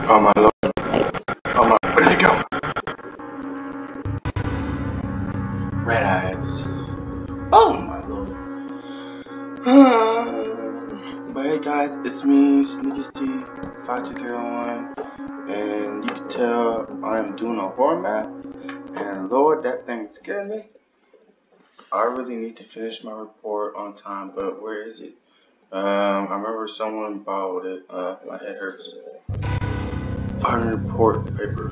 Oh my lord. Oh my, where did it go? Red eyes. Oh my lord. But hey guys, it's me, SneakySteve5201, and you can tell I'm doing a horror map, and lord, that thing scared me. I really need to finish my report on time, but where is it? I remember someone borrowed it. My head hurts. Find report paper.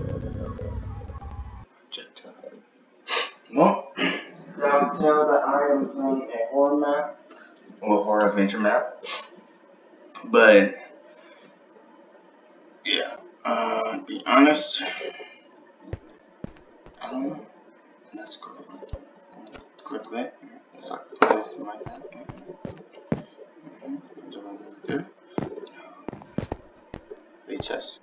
Projectile. Well, now you can tell that I am playing a horror map, or horror adventure map. But yeah, to be honest, I don't know. Let's go. Click that. If I can put something like that. There. HS.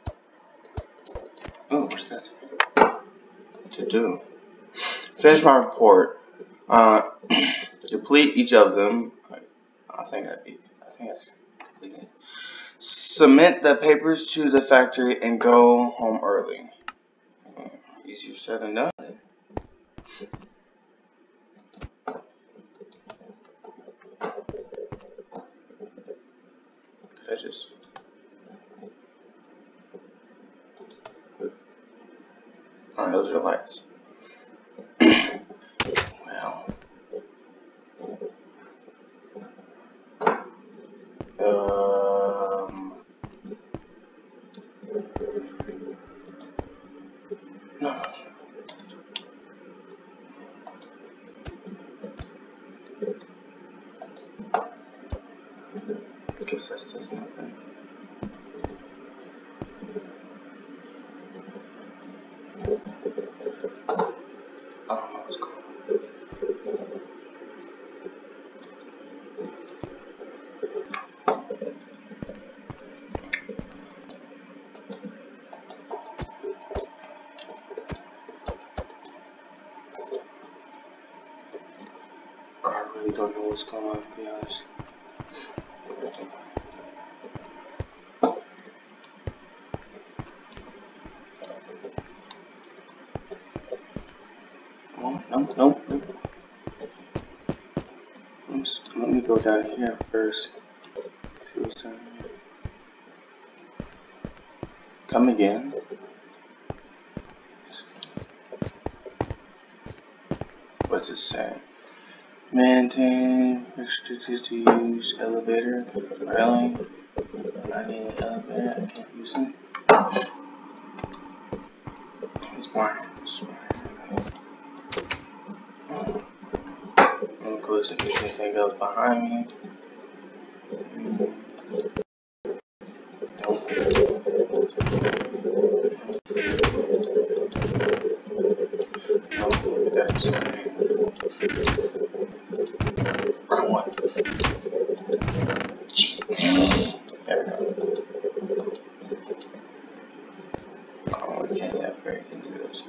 Oh, what does that say? To do. Finish my report. Complete each of them. I think that's completed. Submit the papers to the factory and go home early. Easier said than done. Edges. Oh, those are lights. Well. No. I guess that does nothing. I don't know what's going on. I really don't know what's going on, to be honest. No. Let me go down here first. See what's down here. Come again. What's it say? Maintain restricted to use elevator. Really? I need an elevator. I can't use it. It's fine. Of course, if there's anything else behind me. Nope. Nope, we got something. Wrong one. Jeez. There we go. Oh, we can't have very can do this.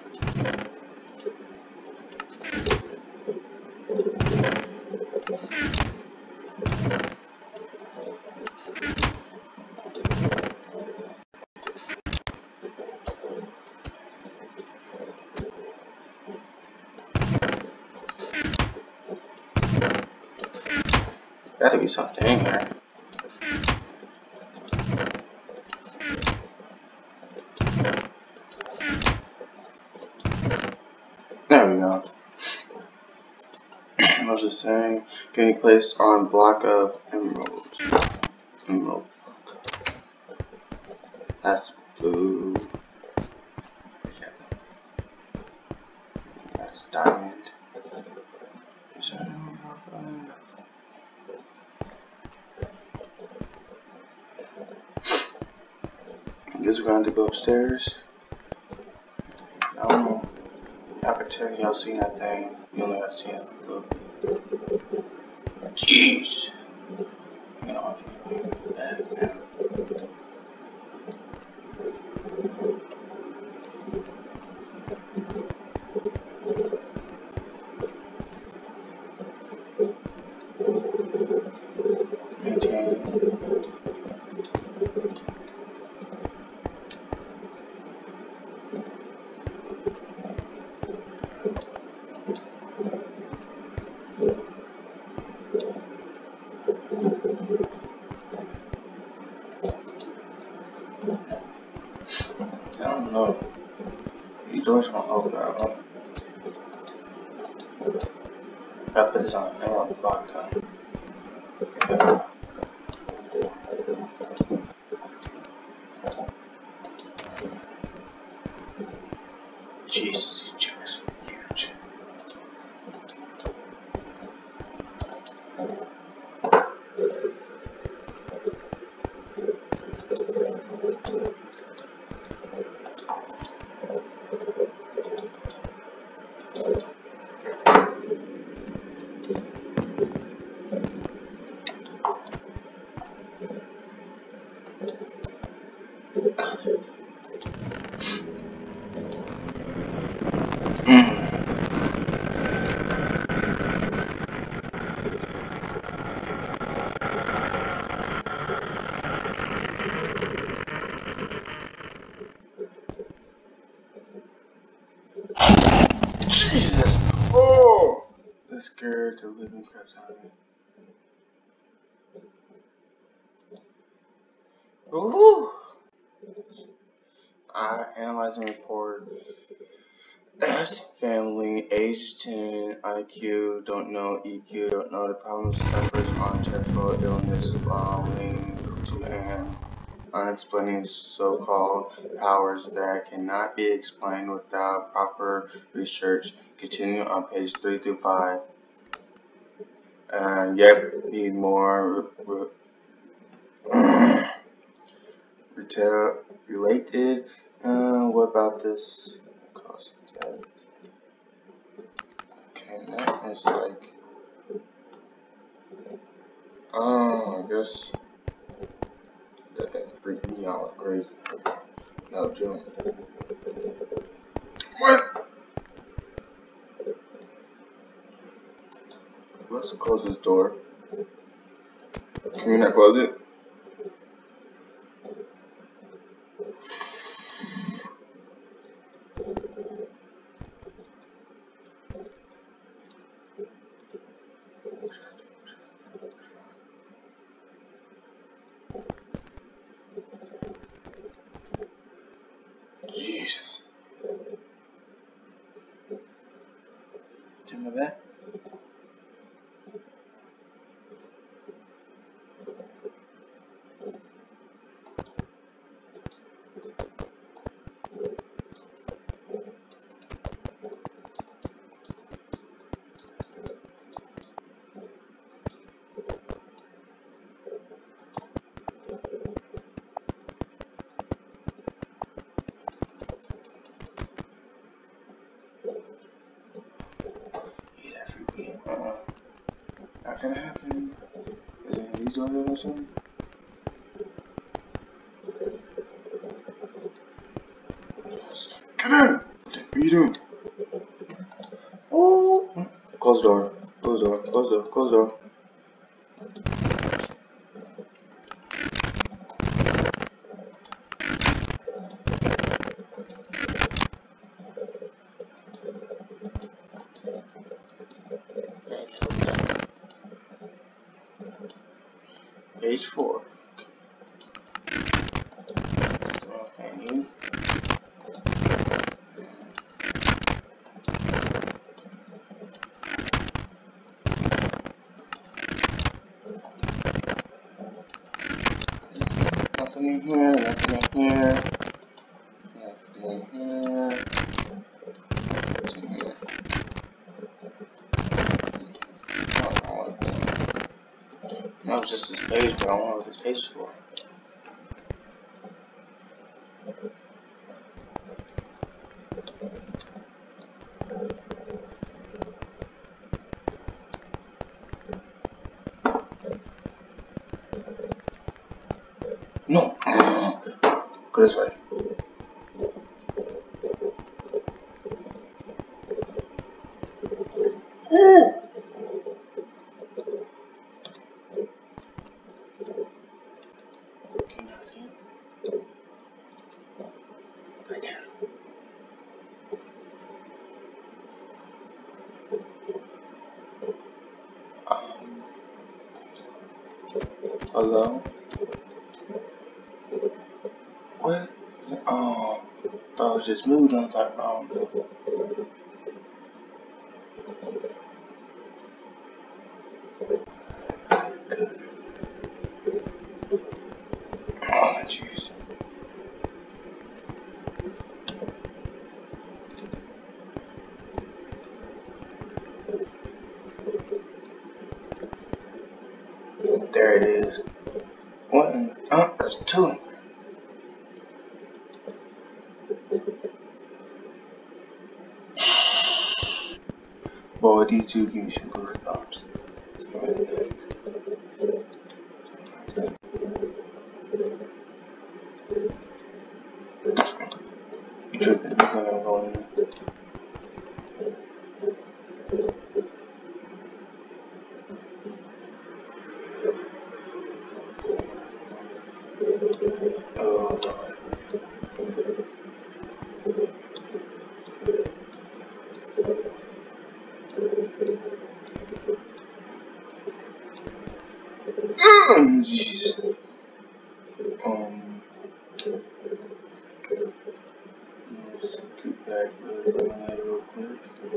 Gotta be something in here. There we go. I was just saying, getting placed on block of emeralds. Emerald block. That's blue. That's diamond. I guess we're going to go upstairs. I don't know. I could tell y'all seen that thing. You only got to see it a little bit. Jeez. You know, I'm bad, man. doors won't open. Gotta put this on the normal block though. Jesus, these chairs are huge. Jesus! Oh! That scared the living crap out of me. Ooh! I analyze and report. Family, age 10, IQ, don't know, EQ, don't know the problems suffers on terminal illness, leading to an unexplained so-called powers that cannot be explained without proper research. Continue on page 3 through 5. Yep, need more related. What about this? Cause death. Okay, that is like. I guess that thing freaked me out crazy. No joke. What? Let's close this door. Can we not close it? Jesus. Turn my back. Not gonna happen. Is it in these orders or something? Yes. Come in! What are you doing? Ooh. Close the door. Close the door. Close the door. Close the door. Page 4. Okay. Nothing in here, nothing in here. Nothing in here. Nothing in here. No, it's just this page, but I don't know what this page is for. No! Go this way. Ooh! Right there. Hello? What? thought it was just moved. I was like, oh no. Oh jeez. There it is. What? There's two in there. Boy, these two give me some goosebumps. It's really good. You tripping? Look at them going in. Oh Lord. Jesus. Let's get back real quick.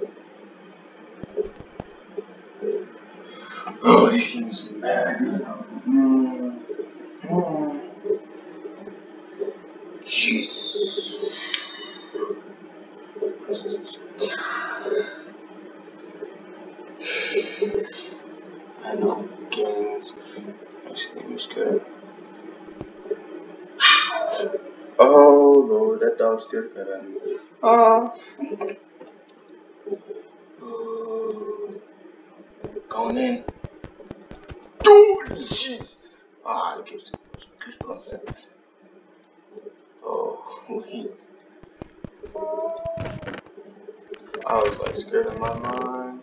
Oh, these games are mad. Jesus. I know games. This game is good. Oh Lord, that dog scared the crap out of me. Oh, going in. Oh, jeez. It gives goosebumps. Oh, please. I was like scared in my mind.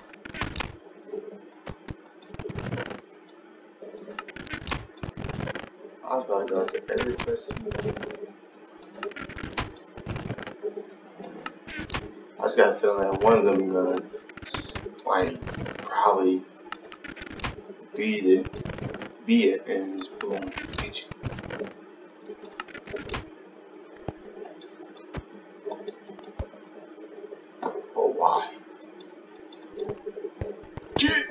I was about to go to every place. I just got a feeling that one of them gonna probably beat it, and just boom, get you. But why? Get.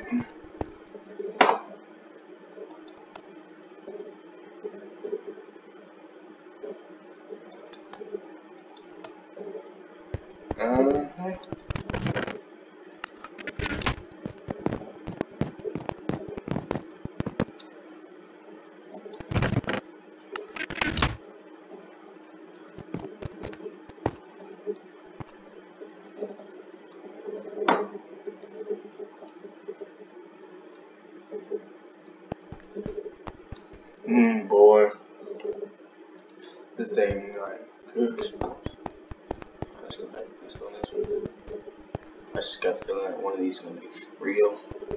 Boy. This thing like goosebumps. Let's go back. Let's go on this one. I just got a feeling that one of these is gonna be real.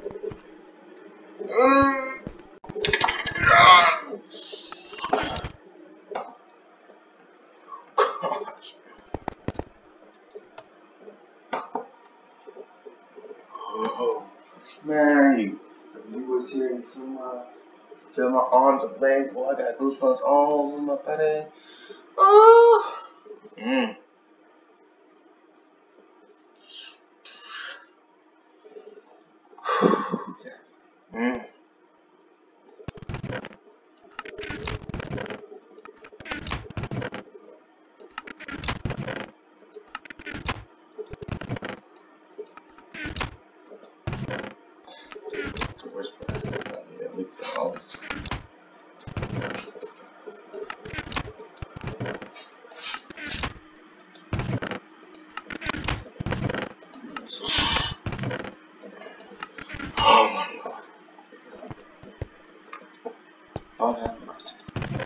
Gosh. Oh man, you was hearing some feel my arms and legs, boy. I got goosebumps all over my body. Oh. Oh my Lord. Lord have mercy.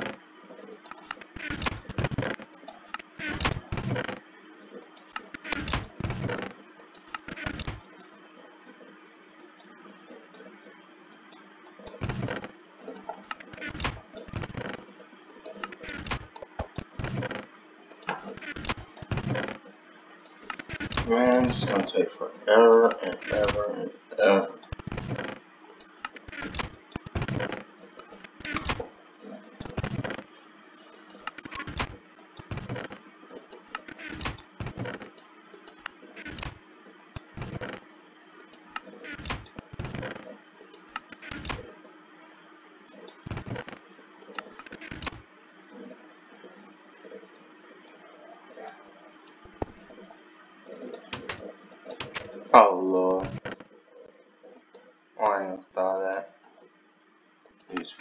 Man, this is gonna take forever and ever and ever.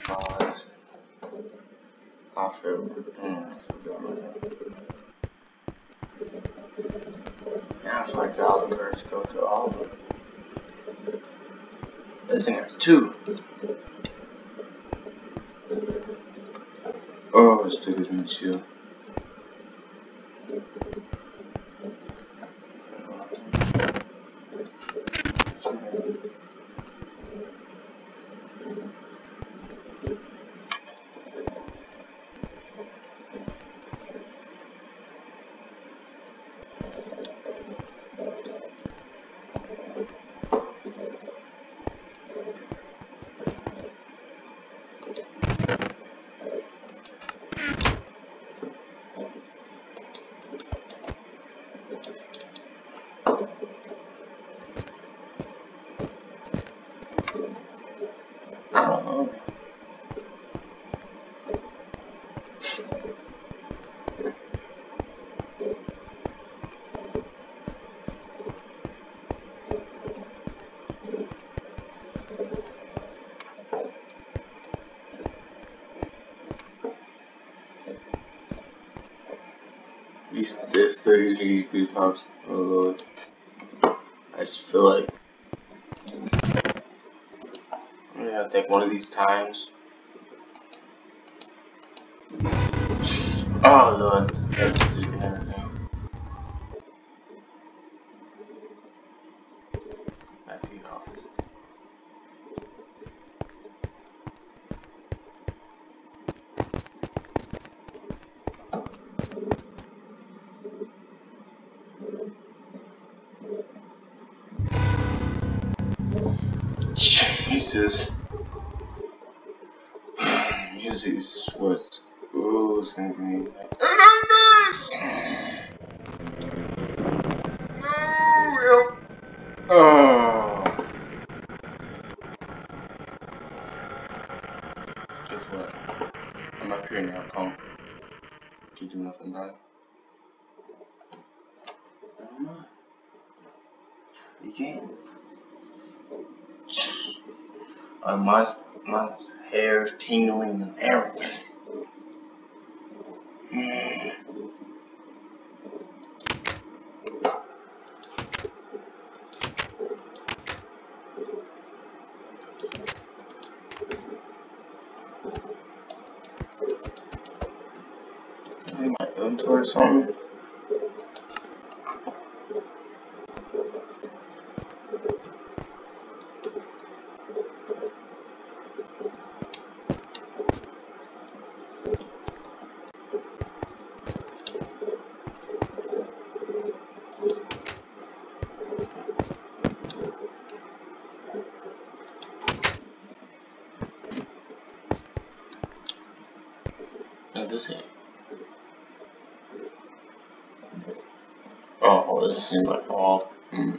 pause. I feel forgot my name. Now if I got all the courage to go to all of them. This thing has 2. Oh, it's bigger than the shield. I don't know. There's 30 these goosebumps. Oh Lord. I just feel like I'm gonna take one of these times. Oh Lord. That's freaking everything. Back to the office. Jesus. Music is what's gonna give me like oh. Guess what? I'm up here now, Punk. Can't do nothing about it. I don't know. You can't. My hair's tingling and everything. Maybe my inventory or something. Is this it? Oh, this seems like all.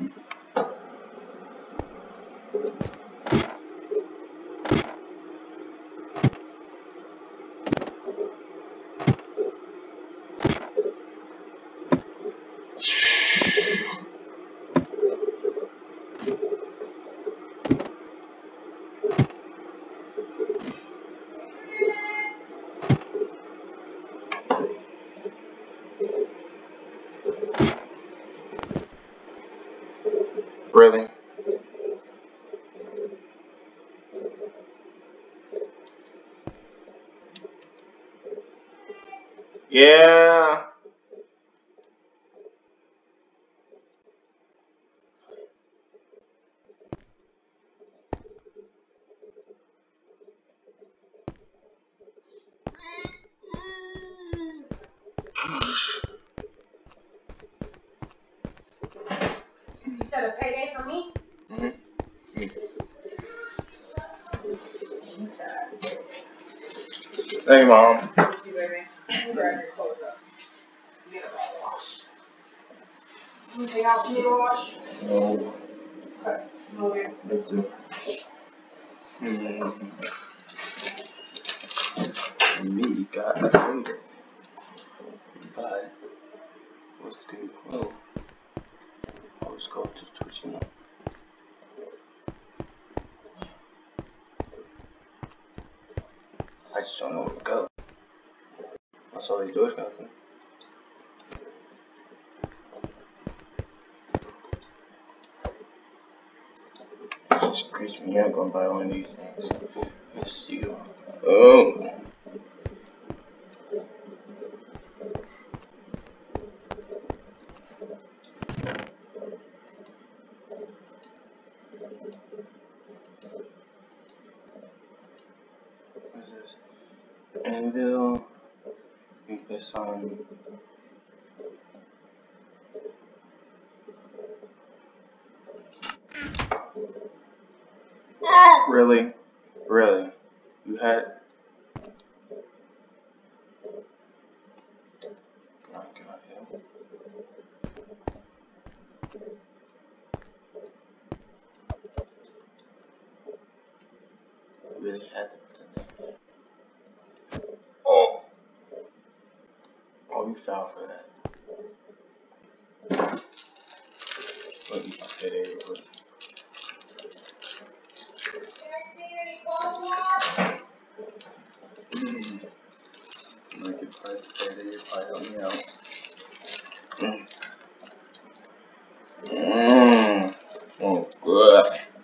Really? Yeah. You said a payday for me? Me. Hey, Mom. Thank you, baby. You grab your clothes up. Get a ball wash. Anything else you need to wash? No. Okay. No, baby. Me too. Me got a payday. But what's gonna go? Always go to Twitch now. I just don't know where to go. I saw these doors open. It just creeps me out going by one of these things. Let's see. Oh. What's this? Anvil. I think this on. Really? Really? You had. Can I help? Really had to put that thing there. Oh! Oh, you fell for that. Let me put that area quick. Like your price there, you probably help me out. Oh, good.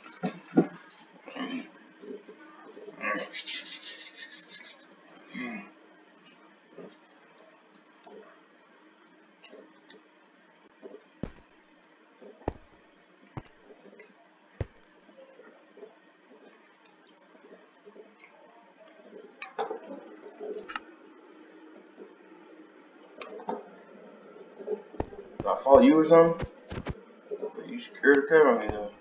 Do I follow you or something? But you scared the crap out of me though.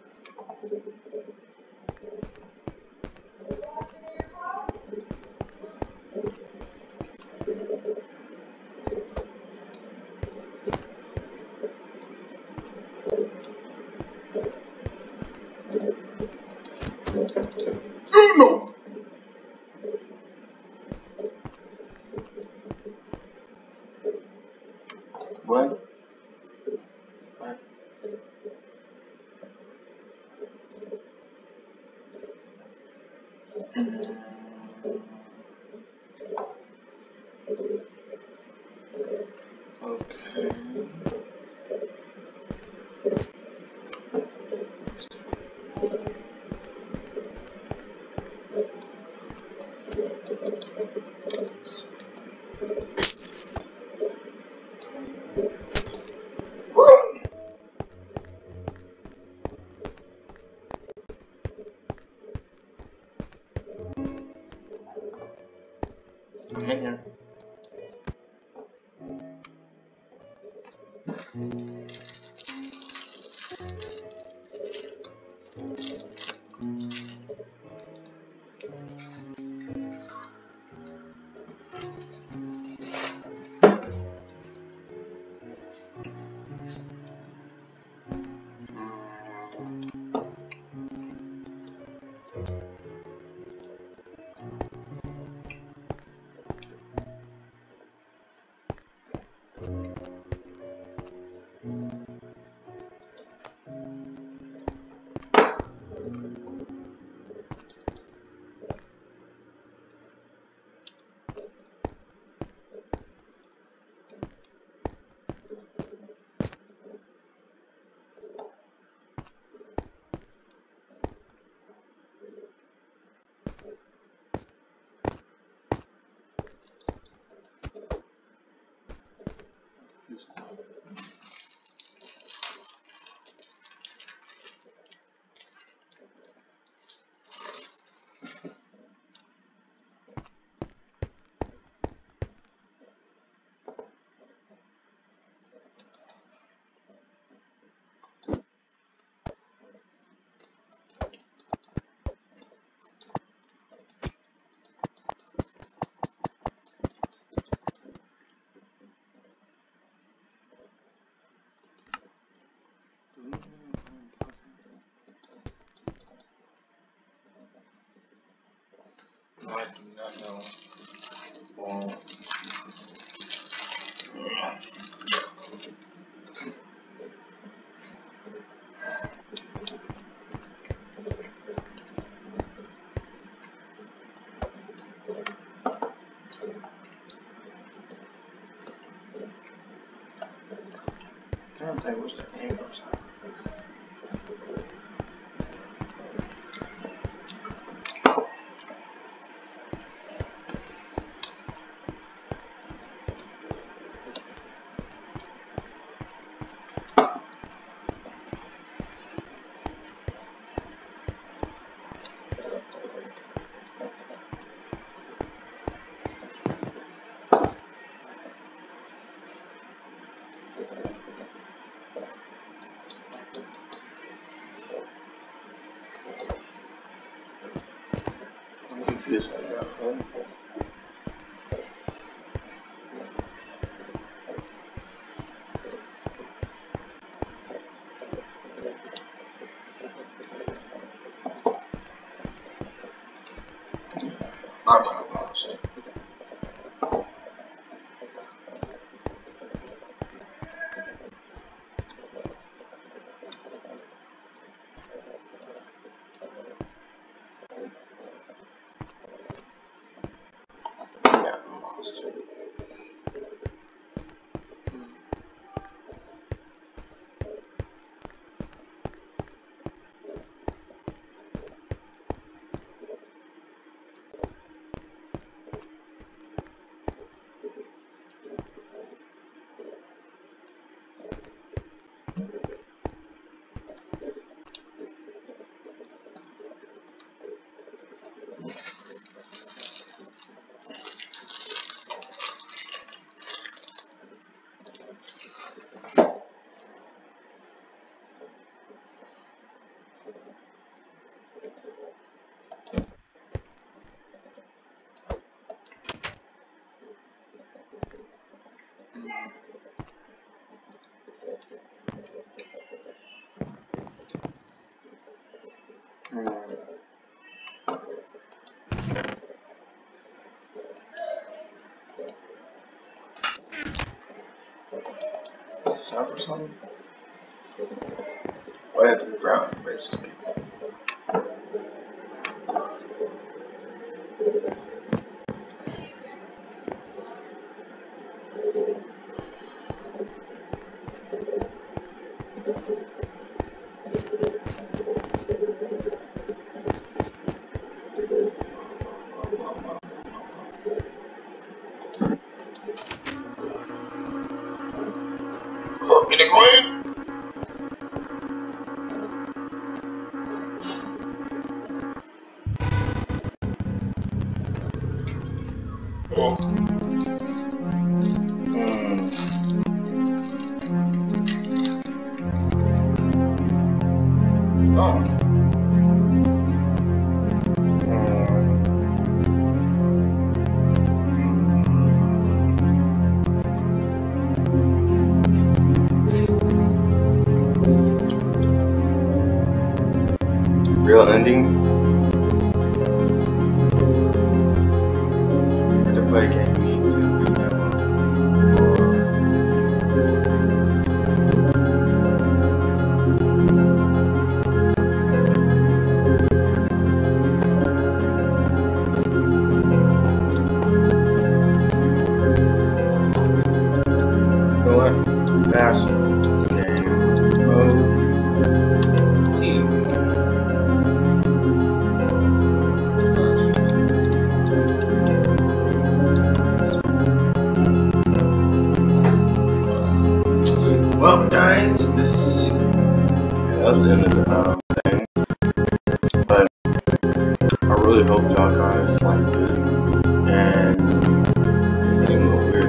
Oh no! What? What? Okay. Run! I'm in here. I do not know. Well, Damn thing, what's the angle side? I'm confused right now, huh? I'm kind of lost. Yeah, I'm lost. Stop or something? What happened to brown racist people? Oh, get it going! Oh. Oh. Real ending. To play a game, you need to read that one. You know what? Fast game mode. See. Well, guys, this that's the end of the thing. But I really hope y'all guys liked it, and it seemed a little weird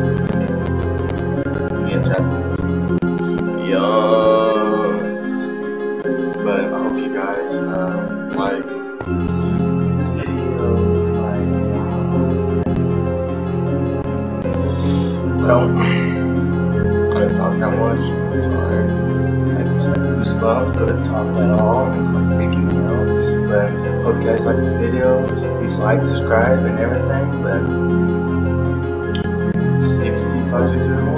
me and Jack yawns. But I hope you guys like this video. Well, I didn't talk that much. Sorry. I just had goosebumps. Couldn't talk at all. It's like freaking me out. But hope you guys like this video. Please like, subscribe, and everything. But 65 to 31.